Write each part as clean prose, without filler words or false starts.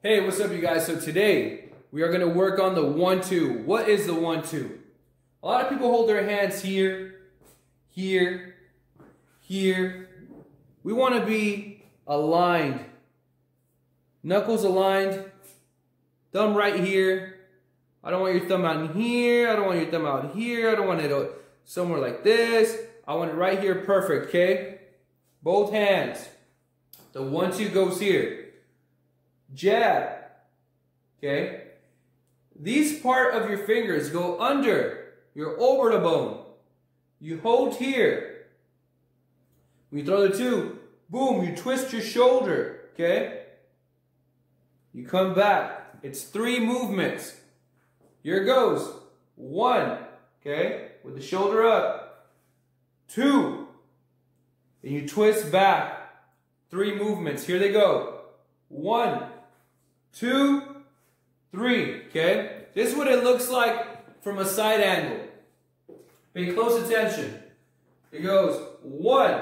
Hey, what's up you guys? So today we are going to work on the 1-2. What is the 1-2? A lot of people hold their hands here, here, here. We want to be aligned. Knuckles aligned. Thumb right here. I don't want your thumb out in here. I don't want your thumb out here. I don't want it somewhere like this. I want it right here. Perfect, okay? Both hands. The 1-2 goes here. Jab, okay? These part of your fingers go under your orbital bone. You hold here. When you throw the 2, boom, you twist your shoulder, okay? You come back. It's 3 movements. Here it goes. 1, okay, with the shoulder up. 2, and you twist back. 3 movements. Here they go. 1, 2, 3, okay? This is what it looks like from a side angle. Pay close attention. It goes 1,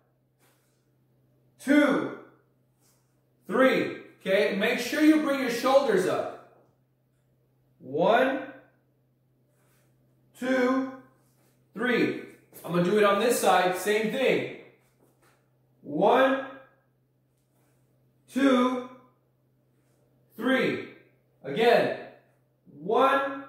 2, 3, okay? Make sure you bring your shoulders up. 1, 2, 3. I'm going to do it on this side, same thing. 1, 2, 3. Again. 1,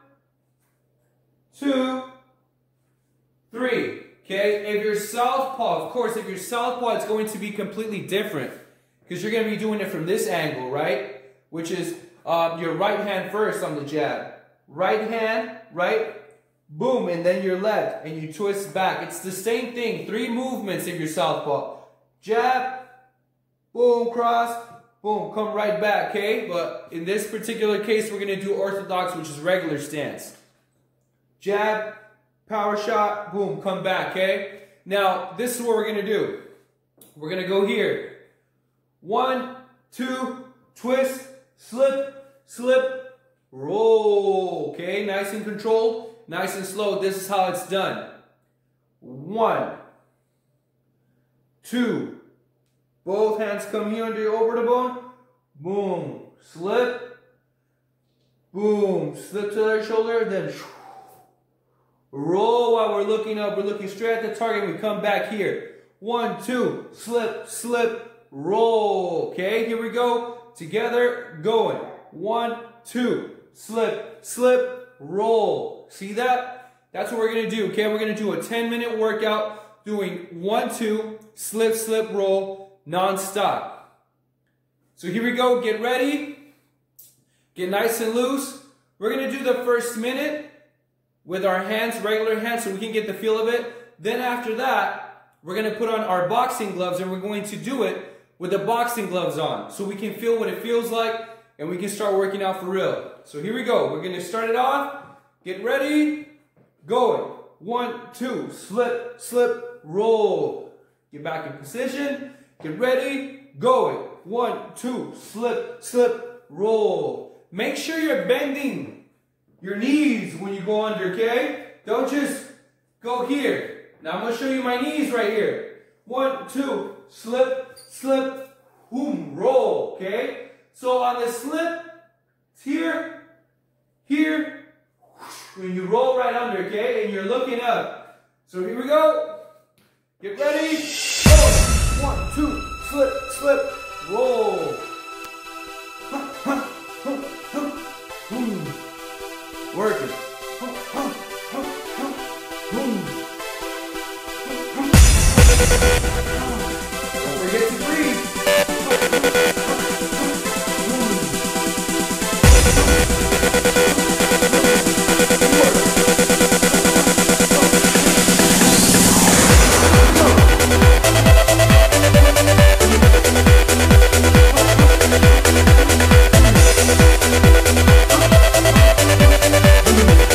2, 3. Okay? If you're southpaw, of course, if you're southpaw, it's going to be completely different. Because you're going to be doing it from this angle, right? Which is your right hand first on the jab. Right hand, right? Boom, and then your left. And you twist back. It's the same thing. 3 movements if you're southpaw. Jab, boom, cross, boom, come right back, okay? But in this particular case, we're going to do orthodox, which is regular stance. Jab, power shot, boom, come back, okay? Now, this is what we're going to do. We're going to go here. 1, 2, twist, slip, slip, roll, okay? Nice and controlled, nice and slow. This is how it's done. 1, 2, both hands come here under your orbital bone. Boom. Slip. Boom. Slip to their shoulder. Then roll while we're looking up. We're looking straight at the target. We come back here. 1, 2. Slip, slip, roll. Okay, here we go. Together, going. 1, 2. Slip, slip, roll. See that? That's what we're going to do. Okay, we're going to do a 10-minute workout doing 1, 2, slip, slip, roll. Non-stop. So here we go. Get ready. Get nice and loose. We're going to do the first minute with our hands, regular hands, so we can get the feel of it. Then after that, we're going to put on our boxing gloves and we're going to do it with the boxing gloves on so we can feel what it feels like and we can start working out for real. So here we go. We're going to start it off. Get ready. Going. 1, 2. Slip, slip, roll. Get back in position. Get ready, going. 1, 2, slip, slip, roll. Make sure you're bending your knees when you go under, okay? Don't just go here. Now I'm going to show you my knees right here. 1, 2, slip, slip, boom, roll, okay? So on the slip, it's here, here, when you roll right under, okay? And you're looking up. So here we go. Get ready, go. 1, 2, slip, slip, roll. Boom. Working. Boom. Don't forget to breathe. Boom.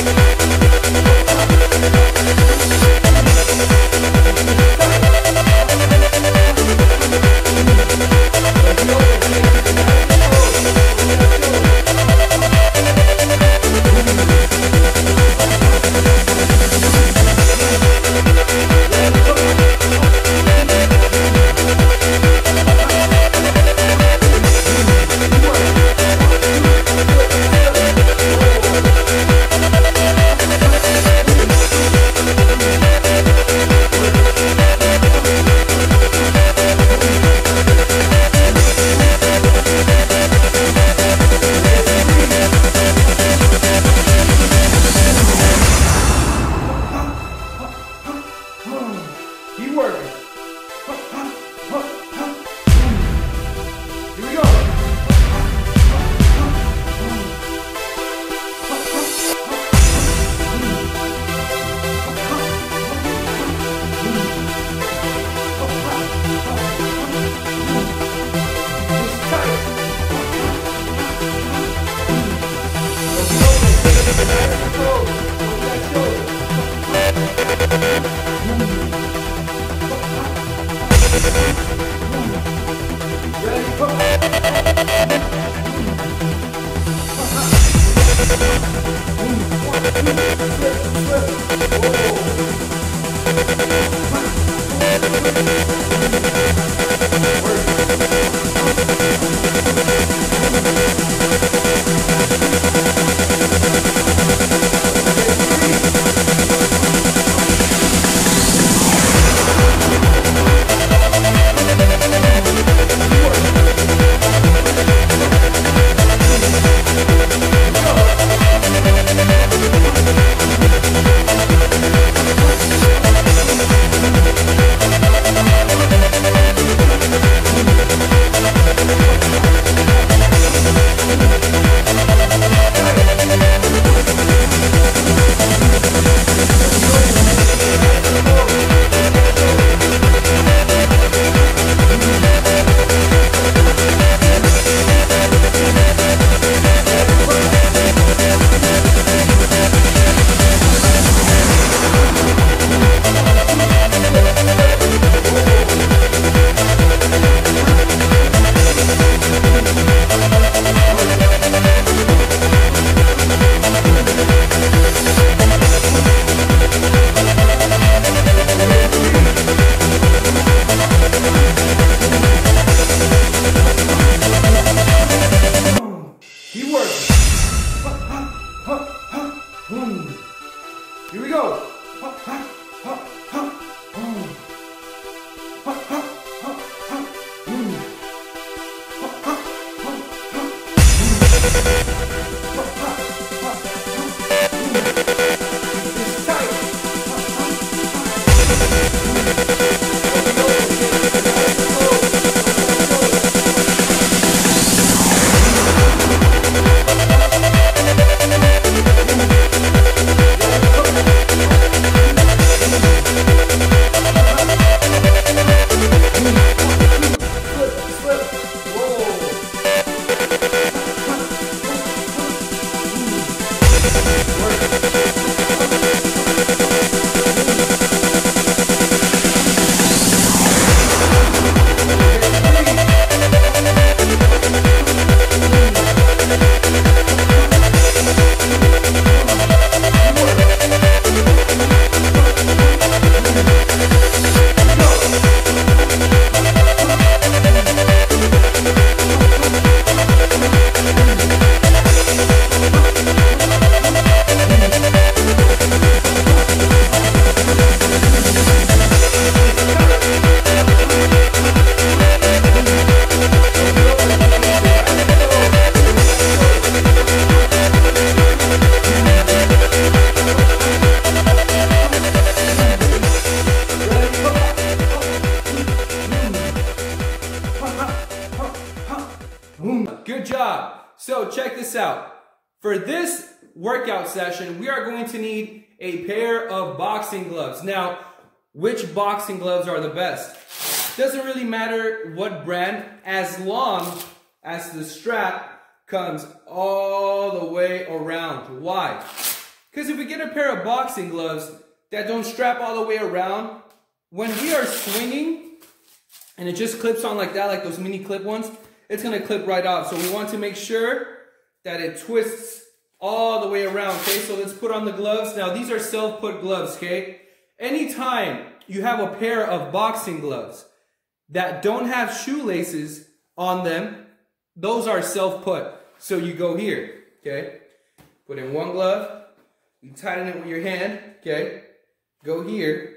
Good job. So check this out. For this workout session, we are going to need a pair of boxing gloves. Now, which boxing gloves are the best? Doesn't really matter what brand, as long as the strap comes all the way around. Why? Because if we get a pair of boxing gloves that don't strap all the way around, when we are swinging and it just clips on like that, like those mini clip ones, it's going to clip right off. So we want to make sure that it twists all the way around, okay? So let's put on the gloves. Now, these are self-put gloves, okay? Anytime you have a pair of boxing gloves that don't have shoelaces on them, those are self-put. So you go here, okay? Put in one glove. You tighten it with your hand, okay? Go here.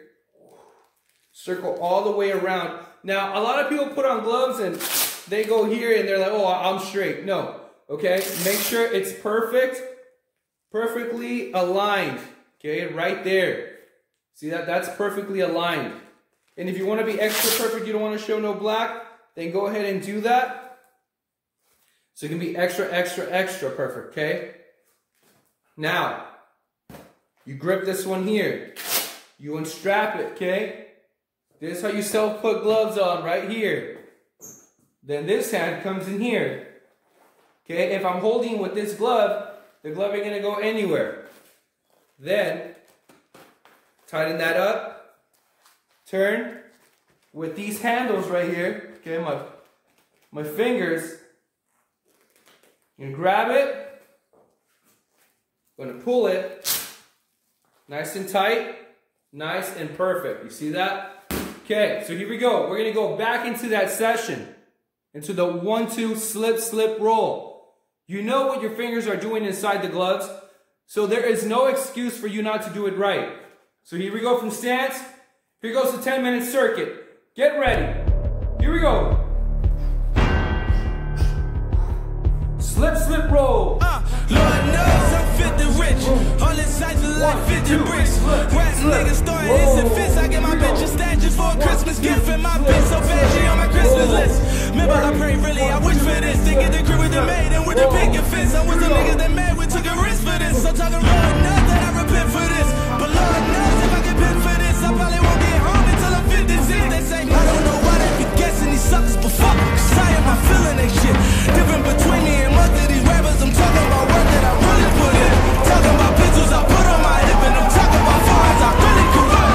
Circle all the way around. Now, a lot of people put on gloves and they go here and they're like, oh, I'm straight. No, okay? Make sure it's perfectly aligned, okay? Right there. See that? That's perfectly aligned. And if you want to be extra perfect, you don't want to show no black, then go ahead and do that. So it can be extra perfect, okay? Now, you grip this one here. You unstrap it, okay? This is how you self-put gloves on, right here. Then this hand comes in here. Okay, if I'm holding with this glove, the glove ain't gonna go anywhere. Then, tighten that up. Turn with these handles right here. Okay, my fingers. You grab it. I'm gonna pull it. Nice and tight. Nice and perfect. You see that? Okay, so here we go. We're gonna go back into that session. Into the 1-2 slip, slip, roll. You know what your fingers are doing inside the gloves, so there is no excuse for you not to do it right. So here we go from stance. Here goes the 10-minute circuit. Get ready. Here we go. Slip, slip, roll. Lord knows I'm fit to rich. All inside the life fit to bricks. Rats niggas starting hissing fits. I get my bitch a statues for a Christmas gift. And my bitch so bad she on my Christmas list. Remember I pray really, I wish for this. To get the crew with the maid and with the picket fence. I'm with the niggas that mad, we took a risk for this. So talking Lord knows that I repent for this. But Lord knows if I get pinned for this, I probably won't get home until I'm 56. They say I don't know why they be guessing these suckers, but fuck them, cause I am not feeling they shit. Different between me and most of these rappers. I'm talking about work that I really put in. Talking about pistols I put on my hip. And I'm talking about foreigns I really could run.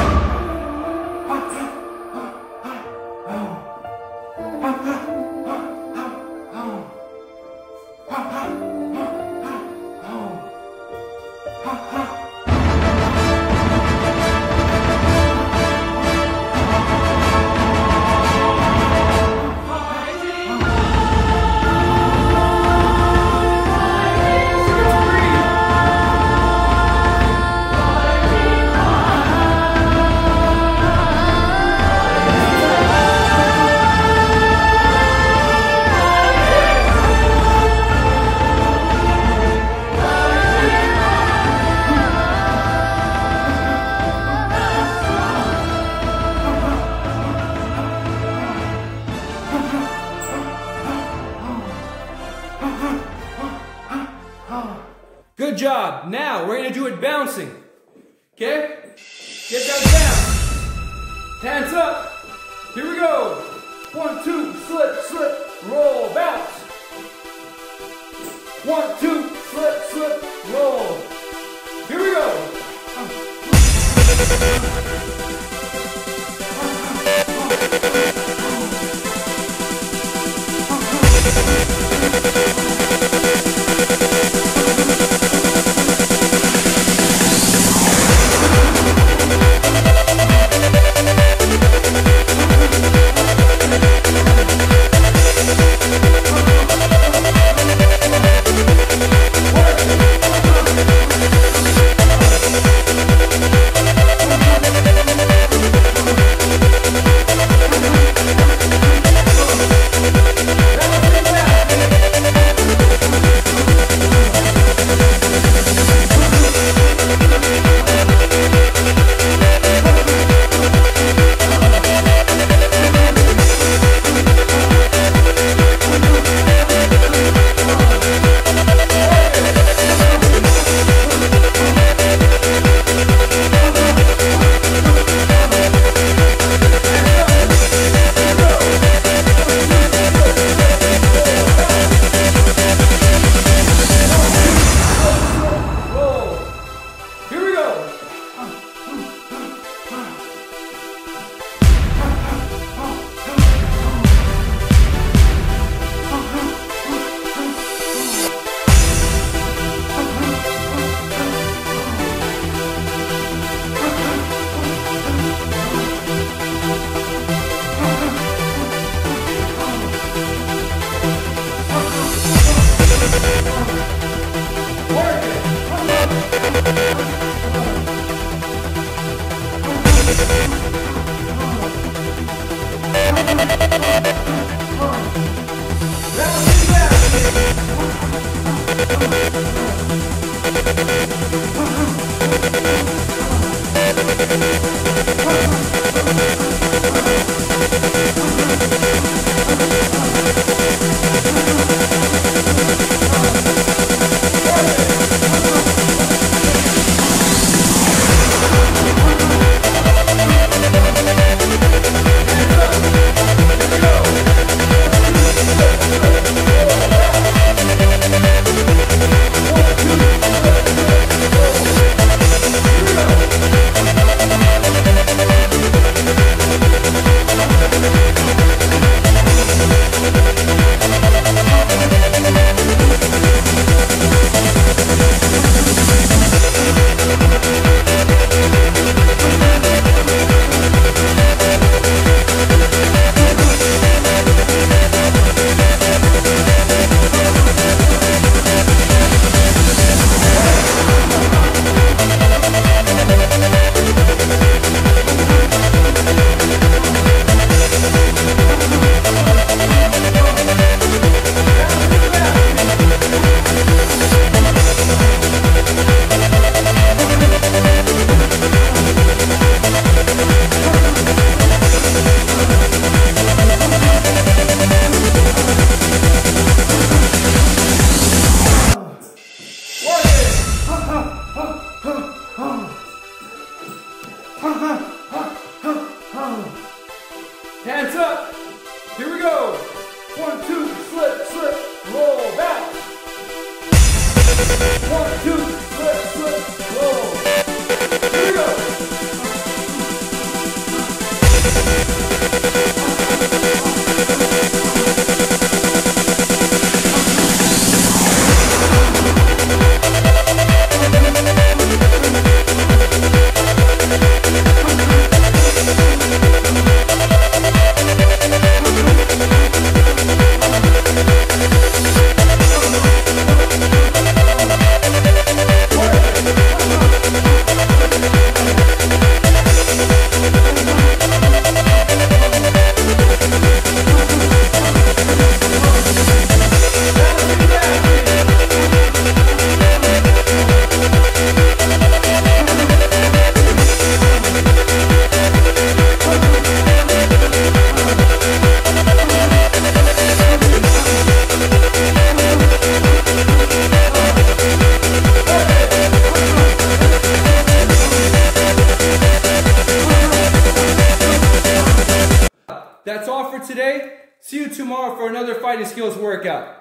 Good job. Now we're gonna do it bouncing. Okay? Get that down. Hands up. Here we go. 1, 2, slip, slip, roll, bounce. 1, 2, slip, slip, roll. Here we go. Hands up. Here we go. 1, 2, slip, slip, roll, bounce. 1, 2, slip, slip, roll. Here we go. That's all for today. See you tomorrow for another fighting skills workout.